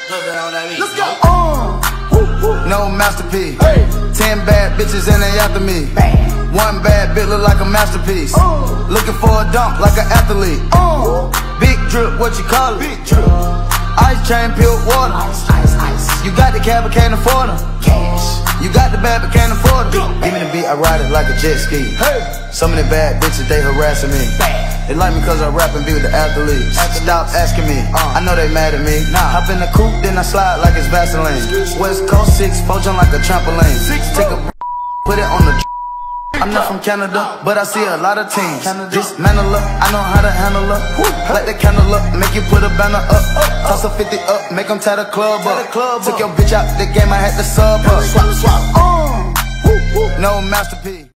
Let's go. No masterpiece. 10 bad bitches and they after me. One bad bitch look like a masterpiece. Looking for a dunk like an athlete. Big drip, what you call it? Big drip. Ice chain, pure water. Ice. You got the cab, but can't afford them. Cash. You got the bad, but can't afford them. Give me the beat, I ride it like a jet ski. Some of the bad bitches, they harassing me. They like me cause I rap and be with the athletes. Stop asking me, I know they mad at me. Hop in the coupe, then I slide like it's Vaseline. West Coast 6, jump like a trampoline. Take a put it on the I'm not from Canada, but I see a lot of teams. Dismantle up, I know how to handle up. Light the candle up, make you put a banner up. Toss a 50 up, make them tie the club up. Took your bitch out the game, I had to sub up. No masterpiece.